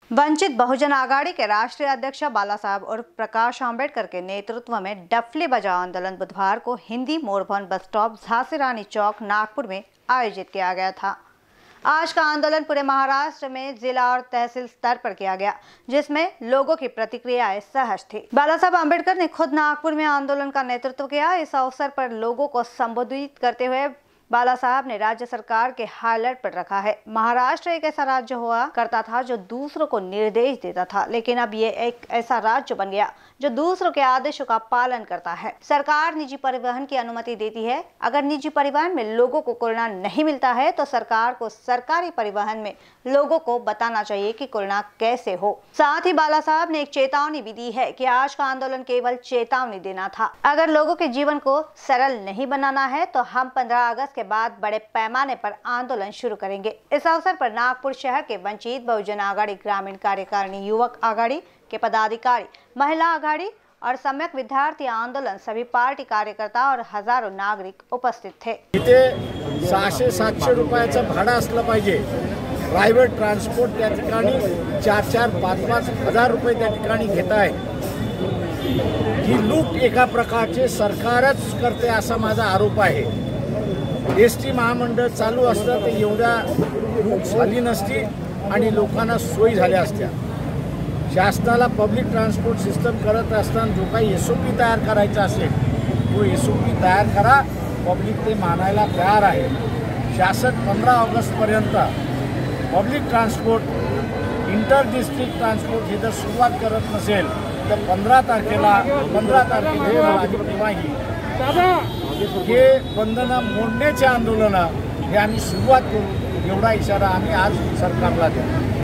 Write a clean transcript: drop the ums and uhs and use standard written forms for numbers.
वंचित बहुजन आघाड़ी के राष्ट्रीय अध्यक्ष बाला साहब और प्रकाश आंबेडकर के नेतृत्व में डफली बजाओ आंदोलन बुधवार को हिंदी मोड़ भवन बस स्टॉप झांसी रानी चौक नागपुर में आयोजित किया गया था। आज का आंदोलन पूरे महाराष्ट्र में जिला और तहसील स्तर पर किया गया, जिसमें लोगों की प्रतिक्रियाएं सहज थी। बाला साहब आंबेडकर ने खुद नागपुर में आंदोलन का नेतृत्व किया। इस अवसर पर लोगों को संबोधित करते हुए बाला साहब ने राज्य सरकार के हाई अलर्ट पर रखा है। महाराष्ट्र एक ऐसा राज्य हुआ करता था जो दूसरों को निर्देश देता था, लेकिन अब ये एक ऐसा राज्य बन गया जो दूसरों के आदेशों का पालन करता है। सरकार निजी परिवहन की अनुमति देती है। अगर निजी परिवहन में लोगों को कोरोना नहीं मिलता है तो सरकार को सरकारी परिवहन में लोगों को बताना चाहिए कि कोरोना कैसे हो। साथ ही बाला साहब ने एक चेतावनी भी दी है कि आज का आंदोलन केवल चेतावनी देना था। अगर लोगों के जीवन को सरल नहीं बनाना है तो हम 15 अगस्त के बाद बड़े पैमाने पर आंदोलन शुरू करेंगे। इस अवसर पर नागपुर शहर के वंचित बहुजन आघाड़ी ग्रामीण कार्यकारिणी, युवक आघाड़ी के पदाधिकारी, महिला आघाड़ी और सम्यक विद्यार्थी आंदोलन, सभी पार्टी कार्यकर्ता और हजारों नागरिक उपस्थित थे। इथे 600-700 रुपयाचं भाडं असलं पाहिजे। प्रायव्हेट ट्रान्सपोर्ट त्या ठिकाणी 4-5 हजार रुपये त्या ठिकाणी घेत आहे। ही लूट एका प्रकारचे सरकारच करते असा माझा आरोप आहे। एसटी महामंडळ चालू असतं तर एवढ्या लूट झाली नसती आणि लोकांना सोयी झाल्या असत्या। शासनाला पब्लिक ट्रान्सपोर्ट सिस्टम करत असताना जो काही SOP तयार करायचा असेल तो SOP तयार करा। पब्लिक ते मानायला तयार आहे। शासन 15 ऑगस्टपर्यंत public transport, inter district transport ही जर सुरुवात करत नसेल तर 15 तारखेला हे बंधनं मोडण्याचे आंदोलन हे आम्ही सुरुवात करू, एवढा इशारा आम्ही आज सरकारला देतो।